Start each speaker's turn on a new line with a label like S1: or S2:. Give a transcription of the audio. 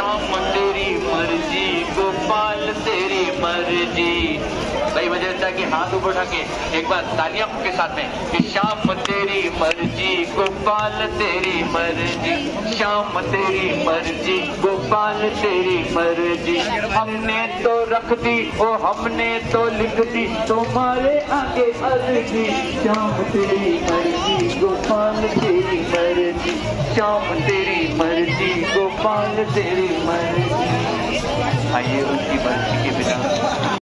S1: श्याम तेरी मर्जी गोपाल तेरी मर्जी। भाई मुझे लगता है कि हाथ ऊपर उठा के एक बार तालियां के साथ में कि श्याम तेरी मर्जी गोपाल तेरी मर्जी, श्याम तेरी मर्जी गोपाल तेरी मर्जी। हमने तो रख दी ओ हमने तो लिख दी तुम्हारे आगे अर्जी, श्याम तेरी मर्जी गोपाल तेरी मर्जी, श्याम तेरी मर्जी गोपाल तेरी मर्जी। आइए उनकी मर्जी के बिना